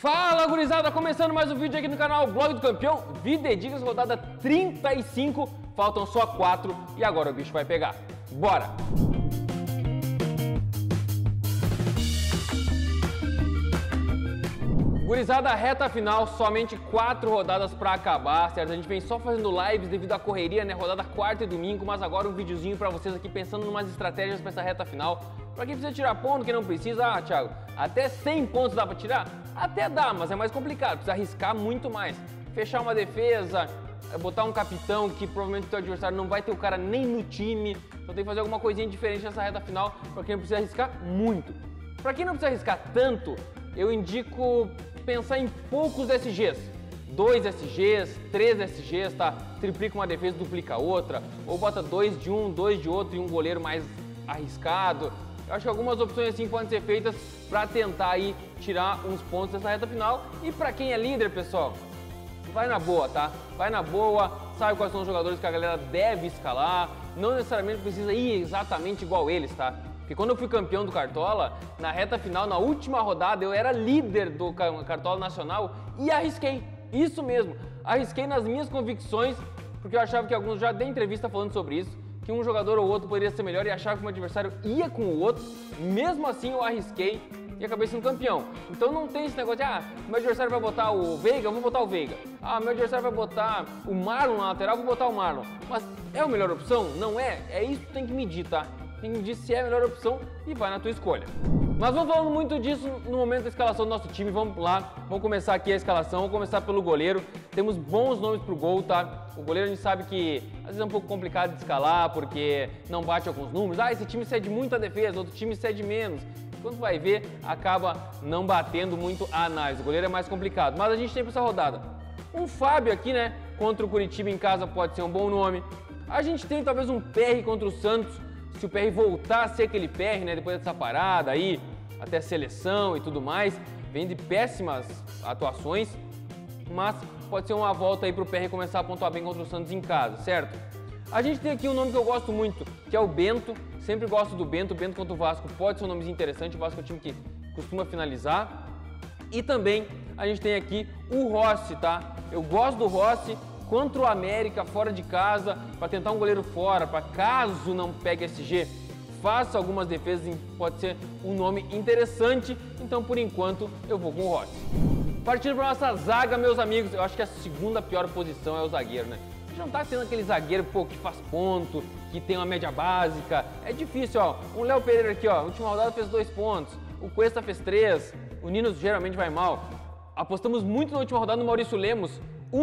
Fala, gurizada! Começando mais um vídeo aqui no canal Blog do Campeão. Vida e dicas, rodada 35. Faltam só 4 e agora o bicho vai pegar. Bora! Gurizada, reta final, somente 4 rodadas pra acabar, certo? A gente vem só fazendo lives devido à correria, né? Rodada quarta e domingo, mas agora um videozinho pra vocês aqui pensando em umas estratégias pra essa reta final. Pra quem precisa tirar ponto, quem não precisa, Thiago, até 100 pontos dá pra tirar? Até dá, mas é mais complicado, precisa arriscar muito mais. Fechar uma defesa, botar um capitão que provavelmente o teu adversário não vai ter o cara nem no time, então tem que fazer alguma coisinha diferente nessa reta final, pra quem não precisa arriscar muito. Pra quem não precisa arriscar tanto, eu indico pensar em poucos SGs, 2 SGs, 3 SGs, tá? Triplica uma defesa, duplica outra, ou bota 2 de um, 2 de outro e um goleiro mais arriscado. Eu acho que algumas opções assim podem ser feitas para tentar aí tirar uns pontos dessa reta final. E para quem é líder, pessoal, vai na boa, tá? Vai na boa, sabe quais são os jogadores que a galera deve escalar, não necessariamente precisa ir exatamente igual eles, tá? Porque quando eu fui campeão do Cartola, na reta final, na última rodada, eu era líder do Cartola Nacional e arrisquei. Isso mesmo, arrisquei nas minhas convicções, porque eu achava que alguns já dei entrevista falando sobre isso, que um jogador ou outro poderia ser melhor e achava que o meu adversário ia com o outro. Mesmo assim, eu arrisquei e acabei sendo campeão. Então não tem esse negócio de, meu adversário vai botar o Veiga, eu vou botar o Veiga. Meu adversário vai botar o Marlon na lateral, eu vou botar o Marlon. Mas é a melhor opção? Não é? É isso que tu tem que medir, tá? Tem que medir se é a melhor opção e vai na tua escolha. Mas vamos falando muito disso no momento da escalação do nosso time. Vamos lá, vamos começar aqui a escalação. Vamos começar pelo goleiro. Temos bons nomes pro gol, tá? O goleiro a gente sabe que às vezes é um pouco complicado de escalar porque não bate alguns números. Esse time cede muito a defesa, outro time cede menos. Quando vai ver, acaba não batendo muito a análise. O goleiro é mais complicado. Mas a gente tem para essa rodada um Fábio aqui, né? Contra o Curitiba em casa pode ser um bom nome. A gente tem talvez um PR contra o Santos. Se o PR voltar a ser aquele PR, né, depois dessa parada aí, até seleção e tudo mais, vem de péssimas atuações, mas pode ser uma volta aí pro PR começar a pontuar bem contra o Santos em casa, certo? A gente tem aqui um nome que eu gosto muito, que é o Bento, sempre gosto do Bento. O Bento contra o Vasco pode ser um nomezinho interessante, o Vasco é um time que costuma finalizar. E também a gente tem aqui o Rossi, tá? Eu gosto do Rossi contra o América, fora de casa, para tentar um goleiro fora, para caso não pegue SG, faça algumas defesas, pode ser um nome interessante, então por enquanto eu vou com o Rossi. Partindo para nossa zaga, meus amigos, eu acho que a segunda pior posição é o zagueiro, né? A gente não tá tendo aquele zagueiro, que faz ponto, que tem uma média básica, é difícil, ó. O Léo Pereira aqui, ó, última rodada fez 2 pontos, o Cuesta fez 3, o Nino geralmente vai mal. Apostamos muito na última rodada no Maurício Lemos,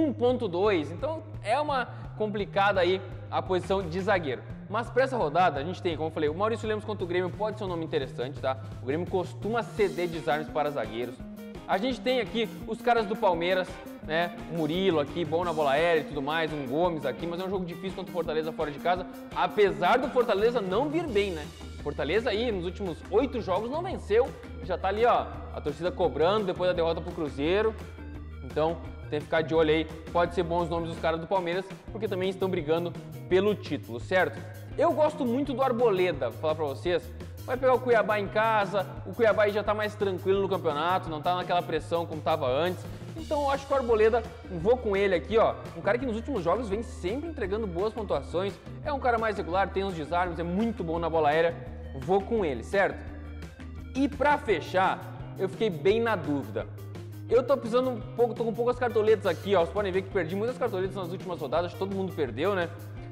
1.2, então é uma complicada aí a posição de zagueiro. Mas para essa rodada a gente tem, como eu falei, o Maurício Lemos contra o Grêmio pode ser um nome interessante, tá? O Grêmio costuma ceder desarmes para zagueiros. A gente tem aqui os caras do Palmeiras, né? O Murilo aqui, bom na bola aérea e tudo mais, um Gomes aqui, mas é um jogo difícil contra o Fortaleza fora de casa, apesar do Fortaleza não vir bem, né? Fortaleza aí nos últimos 8 jogos não venceu, já tá ali, ó, a torcida cobrando depois da derrota pro Cruzeiro. Então tem que ficar de olho aí, pode ser bons nomes dos caras do Palmeiras, porque também estão brigando pelo título, certo? Eu gosto muito do Arboleda, vou falar pra vocês, vai pegar o Cuiabá em casa, o Cuiabá aí já tá mais tranquilo no campeonato, não tá naquela pressão como tava antes, então eu acho que o Arboleda, vou com ele aqui, ó, um cara que nos últimos jogos vem sempre entregando boas pontuações, é um cara mais regular, tem uns desarmes, é muito bom na bola aérea, vou com ele, certo? E pra fechar, eu fiquei bem na dúvida. Eu tô precisando um pouco, tô com poucas cartoletas aqui, ó. Vocês podem ver que perdi muitas cartoletas nas últimas rodadas, todo mundo perdeu, né?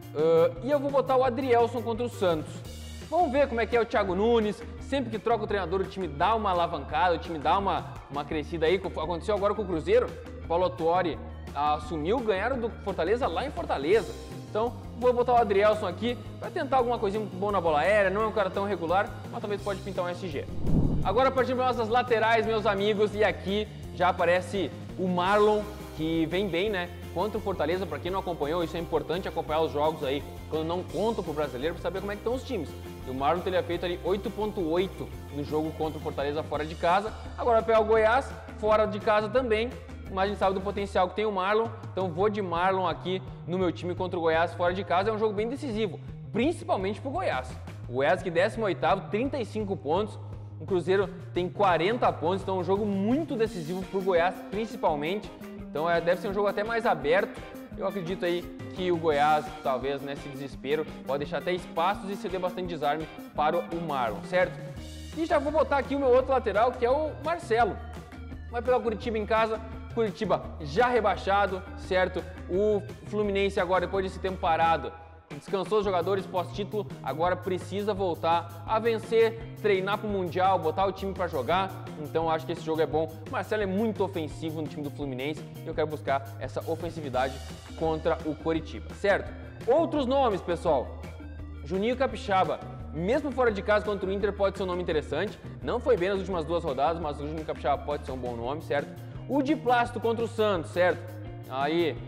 E eu vou botar o Adrielson contra o Santos. Vamos ver como é que é o Thiago Nunes. Sempre que troca o treinador, o time dá uma alavancada, o time dá uma crescida aí. Aconteceu agora com o Cruzeiro. O Paulo Autuori assumiu, ganharam do Fortaleza lá em Fortaleza. Então, vou botar o Adrielson aqui para tentar alguma coisinha muito boa na bola aérea. Não é um cara tão regular, mas talvez pode pintar um SG. Agora partindo para nossas laterais, meus amigos, e aqui já aparece o Marlon, que vem bem, né? Contra o Fortaleza, para quem não acompanhou, isso é importante acompanhar os jogos aí, quando não contam pro brasileiro, para saber como é que estão os times. E o Marlon teria feito ali 8.8 no jogo contra o Fortaleza fora de casa. Agora vai pegar o Goiás, fora de casa também, mas a gente sabe do potencial que tem o Marlon, então vou de Marlon aqui no meu time contra o Goiás fora de casa. É um jogo bem decisivo, principalmente pro Goiás. O Goiás que 18º, 35 pontos, O Cruzeiro tem 40 pontos, então é um jogo muito decisivo para o Goiás, principalmente. Então deve ser um jogo até mais aberto. Eu acredito aí que o Goiás, talvez nesse desespero, pode deixar até espaços e ceder bastante desarme para o Marlon, certo? E já vou botar aqui o meu outro lateral, que é o Marcelo. Vai pegar o Curitiba em casa, Curitiba já rebaixado, certo? O Fluminense agora, depois desse tempo parado, descansou os jogadores pós-título, agora precisa voltar a vencer, treinar para o Mundial, botar o time para jogar. Então acho que esse jogo é bom. O Marcelo é muito ofensivo no time do Fluminense e eu quero buscar essa ofensividade contra o Coritiba, certo? Outros nomes, pessoal. Juninho Capixaba, mesmo fora de casa contra o Inter, pode ser um nome interessante. Não foi bem nas últimas 2 rodadas, mas o Juninho Capixaba pode ser um bom nome, certo? O Di Plácido contra o Santos, certo? Aí,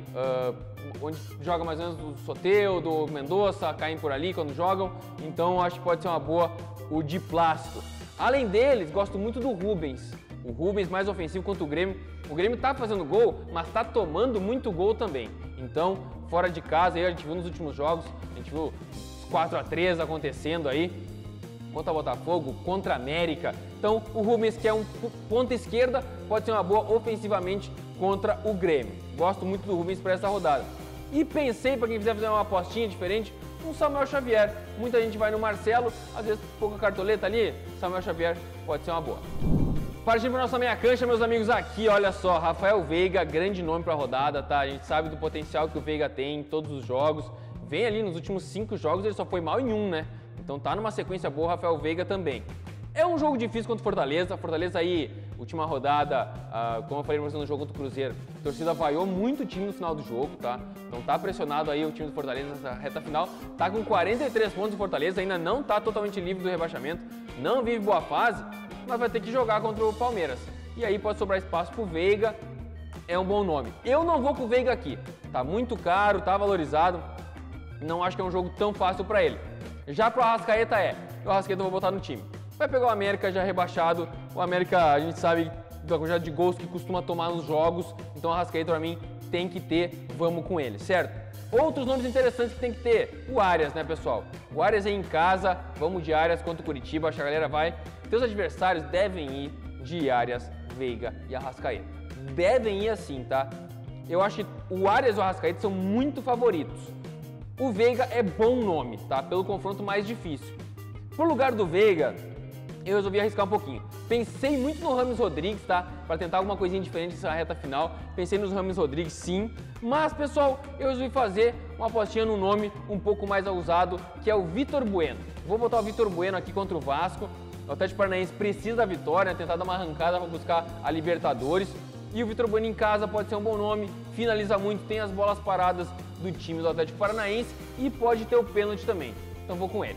onde joga mais ou menos o Soteldo, o Mendonça, caem por ali quando jogam. Então acho que pode ser uma boa o Di Plácido. Além deles, gosto muito do Rubens. O Rubens mais ofensivo contra o Grêmio. O Grêmio tá fazendo gol, mas tá tomando muito gol também. Então, fora de casa, aí a gente viu nos últimos jogos, a gente viu 4-3 acontecendo aí, contra o Botafogo, contra a América. Então, o Rubens, que é um ponta esquerda, pode ser uma boa ofensivamente contra o Grêmio. Gosto muito do Rubens para essa rodada. E pensei, para quem quiser fazer uma apostinha diferente, um Samuel Xavier. Muita gente vai no Marcelo, às vezes pouca cartoleta ali, Samuel Xavier pode ser uma boa. Partindo para nossa meia cancha, meus amigos, aqui, olha só, Rafael Veiga, grande nome para a rodada, tá? A gente sabe do potencial que o Veiga tem em todos os jogos. Vem ali nos últimos 5 jogos, ele só foi mal em 1, né? Então tá numa sequência boa, Rafael Veiga também. É um jogo difícil contra o Fortaleza. Fortaleza aí, última rodada, como eu falei no jogo contra o Cruzeiro, a torcida vaiou muito o time no final do jogo, tá? Então tá pressionado aí o time do Fortaleza nessa reta final. Tá com 43 pontos o Fortaleza, ainda não tá totalmente livre do rebaixamento, não vive boa fase, mas vai ter que jogar contra o Palmeiras. E aí pode sobrar espaço pro Veiga, é um bom nome. Eu não vou com o Veiga aqui, tá muito caro, tá valorizado, não acho que é um jogo tão fácil pra ele. Já pro Arrascaeta o Arrascaeta eu vou botar no time. Vai pegar o América já rebaixado, o América a gente sabe da quantidade de gols que costuma tomar nos jogos, então o Arrascaeta pra mim tem que ter, vamos com ele, certo? Outros nomes interessantes que tem que ter, o Arias, né, pessoal? O Arias é em casa, vamos de Arias contra o Curitiba, acho que a galera vai. Teus adversários devem ir de Arias, Veiga e Arrascaeta. Devem ir assim, tá? Eu acho que o Arias e o Arrascaeta são muito favoritos. O Veiga é bom nome, tá? Pelo confronto mais difícil. Pro lugar do Veiga, eu resolvi arriscar um pouquinho. Pensei muito no Rames Rodrigues, tá? Para tentar alguma coisinha diferente nessa reta final. Pensei nos Rames Rodrigues, sim. Mas, pessoal, eu resolvi fazer uma apostinha no nome um pouco mais ousado, que é o Vitor Bueno. Vou botar o Vitor Bueno aqui contra o Vasco. O Atlético Paranaense precisa da vitória, tentar dar uma arrancada para buscar a Libertadores. E o Vitor Bueno em casa pode ser um bom nome, finaliza muito, tem as bolas paradas do time do Atlético Paranaense e pode ter o pênalti também. Então vou com ele.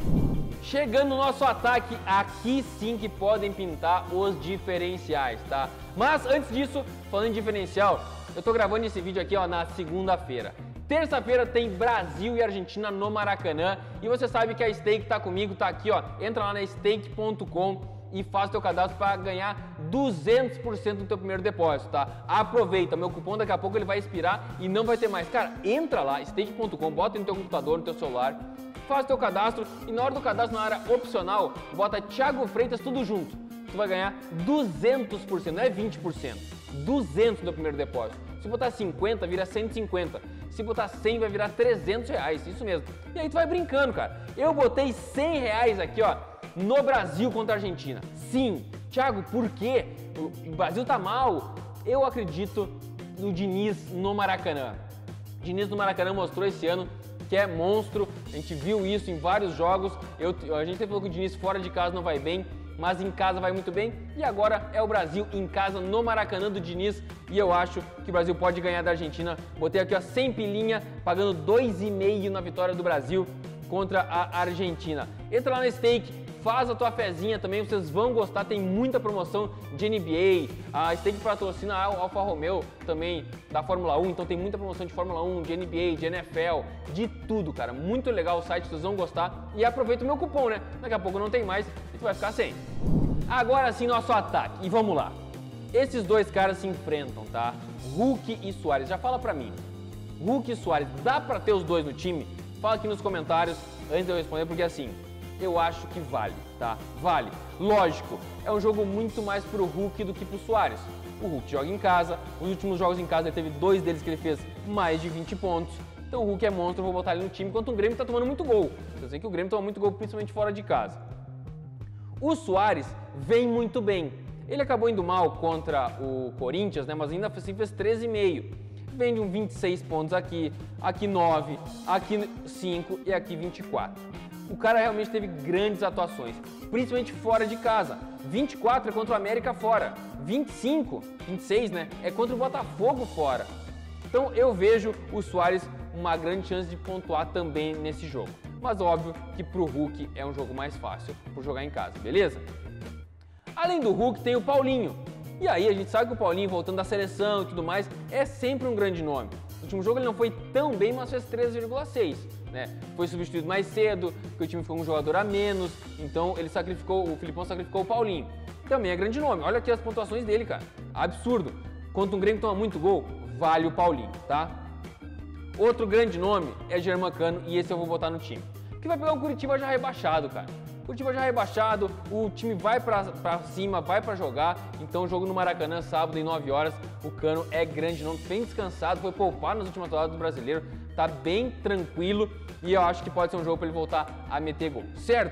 Chegando no nosso ataque, aqui sim que podem pintar os diferenciais, tá? Mas antes disso, falando em diferencial, eu tô gravando esse vídeo aqui, ó, na segunda-feira. Terça-feira tem Brasil e Argentina no Maracanã e você sabe que a Stake tá comigo, tá aqui, ó. Entra lá na stake.com e faz teu cadastro para ganhar 200% do teu primeiro depósito, tá? Aproveita, meu cupom daqui a pouco ele vai expirar e não vai ter mais. Cara, entra lá, stake.com, bota no teu computador, no teu celular, faz teu cadastro e na hora do cadastro, na área opcional, bota Thiago Freitas tudo junto. Tu vai ganhar 200%, não é 20%, 200% do primeiro depósito. Se botar 50, vira 150. Se botar 100, vai virar 300 reais, isso mesmo. E aí tu vai brincando, cara. Eu botei 100 reais aqui, ó, no Brasil contra a Argentina. Sim. Thiago, por quê? O Brasil tá mal. Eu acredito no Diniz no Maracanã. O Diniz no Maracanã mostrou esse ano que é monstro. A gente viu isso em vários jogos. A gente falou que o Diniz fora de casa não vai bem, mas em casa vai muito bem. E agora é o Brasil em casa no Maracanã do Diniz. E eu acho que o Brasil pode ganhar da Argentina. Botei aqui, ó, 100 pilinha, pagando 2,5 na vitória do Brasil contra a Argentina. Entra lá na Stake, faz a tua fezinha também, vocês vão gostar, tem muita promoção de NBA, a Stake patrocina a Alfa Romeo também da Fórmula 1, então tem muita promoção de Fórmula 1, de NBA, de NFL, de tudo, cara, muito legal o site, vocês vão gostar e aproveita o meu cupom, né? Daqui a pouco não tem mais e tu vai ficar sem. Agora sim, nosso ataque, e vamos lá. Esses dois caras se enfrentam, tá? Hulk e Suárez, já fala pra mim, Hulk e Suárez, dá pra ter os dois no time? Fala aqui nos comentários antes de eu responder, porque assim, eu acho que vale, tá? Vale. Lógico, é um jogo muito mais pro Hulk do que pro Suárez. O Hulk joga em casa, os últimos jogos em casa ele teve 2 deles que ele fez mais de 20 pontos. Então o Hulk é monstro, eu vou botar ele no time, enquanto o Grêmio tá tomando muito gol. Eu sei que o Grêmio toma muito gol, principalmente fora de casa. O Suárez vem muito bem. Ele acabou indo mal contra o Corinthians, né? Mas ainda assim fez 13,5. Vem de um 26 pontos aqui, aqui 9, aqui 5 e aqui 24. O cara realmente teve grandes atuações, principalmente fora de casa. 24 é contra o América fora, 25, 26, né? É contra o Botafogo fora. Então eu vejo o Suárez uma grande chance de pontuar também nesse jogo. Mas óbvio que pro Hulk é um jogo mais fácil por jogar em casa, beleza? Além do Hulk tem o Paulinho. E aí a gente sabe que o Paulinho, voltando da seleção e tudo mais, é sempre um grande nome. No último jogo ele não foi tão bem, mas fez 13,6. Né? Foi substituído mais cedo, porque o time ficou com um jogador a menos, então o Filipão sacrificou o Paulinho. Também é grande nome. Olha aqui as pontuações dele, cara. Absurdo. Quando um Grêmio toma muito gol, vale o Paulinho, tá? Outro grande nome é Germancano e esse eu vou botar no time. Que vai pegar o Curitiba já rebaixado, cara. Curitiba já rebaixado, o time vai pra cima, vai pra jogar. Então o jogo no Maracanã, sábado, em 9 horas, o Cano é grande nome, bem descansado, foi poupado nas últimas rodadas do Brasileiro, tá bem tranquilo e eu acho que pode ser um jogo pra ele voltar a meter gol, certo?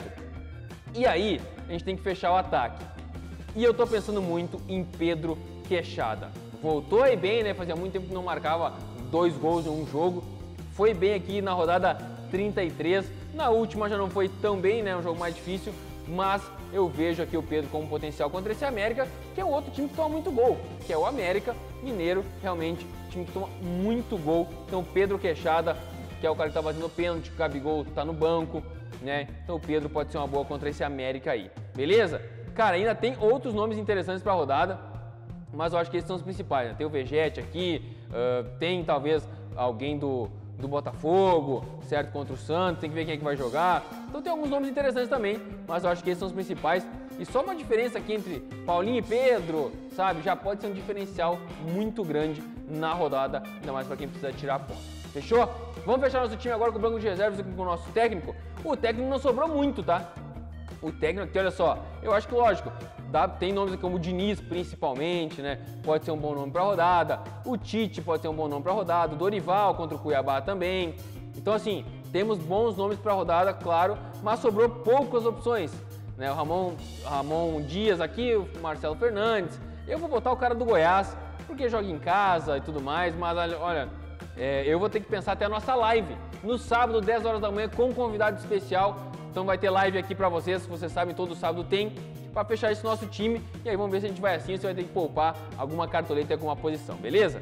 E aí, a gente tem que fechar o ataque. E eu tô pensando muito em Pedro Queixada. Voltou aí bem, né? Fazia muito tempo que não marcava 2 gols em um jogo. Foi bem aqui na rodada 33. Na última já não foi tão bem, né? Um jogo mais difícil. Mas eu vejo aqui o Pedro como potencial contra esse América, que é um outro time que toma muito gol, que é o América Mineiro, realmente, time que toma muito gol. Então Pedro Queixada, que é o cara que tá batendo pênalti, o Gabigol tá no banco, né? Então o Pedro pode ser uma boa contra esse América aí, beleza? Cara, ainda tem outros nomes interessantes pra rodada, mas eu acho que esses são os principais, né? Tem o Vegete aqui, tem talvez alguém do Botafogo, certo? Contra o Santos, tem que ver quem é que vai jogar. Então tem alguns nomes interessantes também, mas eu acho que esses são os principais. E só uma diferença aqui entre Paulinho e Pedro, sabe? Já pode ser um diferencial muito grande na rodada, ainda mais para quem precisa tirar ponto. Fechou? Vamos fechar nosso time agora com o banco de reservas aqui com o nosso técnico. O técnico não sobrou muito, tá? O técnico aqui, olha só, eu acho que lógico, tem nomes aqui como o Diniz principalmente, né? Pode ser um bom nome para rodada. O Tite pode ser um bom nome para rodada. O Dorival contra o Cuiabá também. Então assim, temos bons nomes para rodada, claro, mas sobrou poucas opções, né? O Ramon Dias aqui, o Marcelo Fernandes. Eu vou botar o cara do Goiás, porque joga em casa e tudo mais, mas olha, eu vou ter que pensar até a nossa live no sábado, 10 horas da manhã, com um convidado especial. Então vai ter live aqui pra vocês sabem, todo sábado tem, pra fechar esse nosso time. E aí vamos ver se a gente vai assim, ou se vai ter que poupar alguma cartoleta em alguma posição, beleza?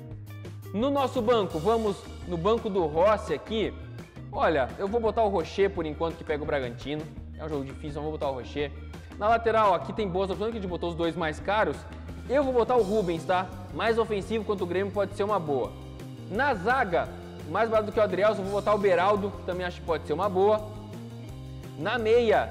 No nosso banco, vamos no banco do Rossi aqui. Olha, eu vou botar o Rocher por enquanto, que pega o Bragantino. É um jogo difícil, então vou botar o Rocher. Na lateral, aqui tem boas opções, que a gente botou os dois mais caros. Eu vou botar o Rubens, tá? Mais ofensivo quanto o Grêmio pode ser uma boa. Na zaga, mais barato do que o Adrielson, vou botar o Beraldo, que também acho que pode ser uma boa. Na meia,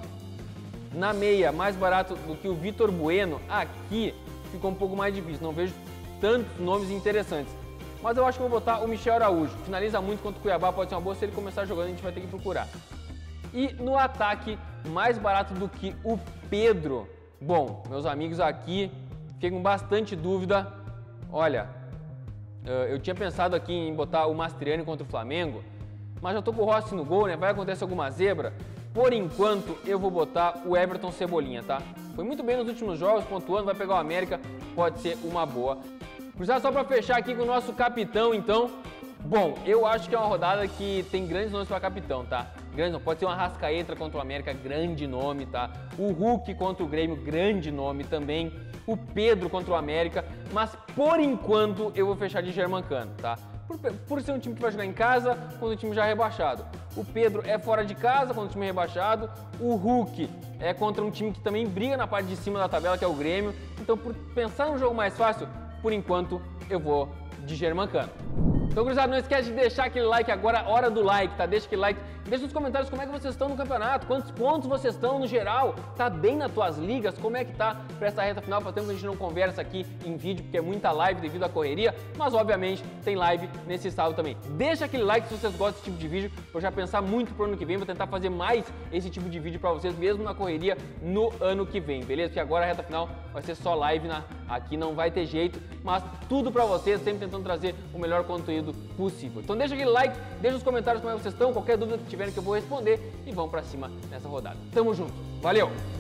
mais barato do que o Vitor Bueno, aqui ficou um pouco mais difícil, não vejo tantos nomes interessantes. Mas eu acho que vou botar o Michel Araújo, finaliza muito contra o Cuiabá, pode ser uma boa, se ele começar jogando a gente vai ter que procurar. E no ataque, mais barato do que o Pedro. Bom, meus amigos aqui, fiquei com bastante dúvida. Olha, eu tinha pensado aqui em botar o Mastriani contra o Flamengo, mas já tô com o Rossi no gol, né? Vai acontecer alguma zebra. Por enquanto, eu vou botar o Everton Cebolinha, tá? Foi muito bem nos últimos jogos, pontuando, vai pegar o América, pode ser uma boa. Cruzar só pra fechar aqui com o nosso capitão, então. Bom, eu acho que é uma rodada que tem grandes nomes pra capitão, tá? Grande nome. Pode ser uma Arrascaeta contra o América, grande nome, tá? O Hulk contra o Grêmio, grande nome também. O Pedro contra o América, mas por enquanto eu vou fechar de Germancano, tá? Por ser um time que vai jogar em casa, quando o time já é rebaixado. O Pedro é fora de casa, quando o time é rebaixado. O Hulk é contra um time que também briga na parte de cima da tabela, que é o Grêmio. Então, por pensar num jogo mais fácil, por enquanto, eu vou de Germancano. Então, gurizada, não esquece de deixar aquele like agora, hora do like, tá? Deixa aquele like, deixa nos comentários como é que vocês estão no campeonato, quantos pontos vocês estão no geral, tá bem nas tuas ligas, como é que tá pra essa reta final, faz tempo que a gente não conversa aqui em vídeo, porque é muita live devido à correria, mas obviamente tem live nesse sábado também. Deixa aquele like se vocês gostam desse tipo de vídeo, pra eu já pensar muito pro ano que vem, vou tentar fazer mais esse tipo de vídeo pra vocês, mesmo na correria, no ano que vem, beleza? Porque agora a reta final vai ser só live, aqui não vai ter jeito, mas tudo pra vocês, sempre tentando trazer o melhor conteúdo possível. Então deixa aquele like, deixa nos comentários como é que vocês estão, qualquer dúvida que tiverem que eu vou responder e vamos pra cima nessa rodada. Tamo junto, valeu!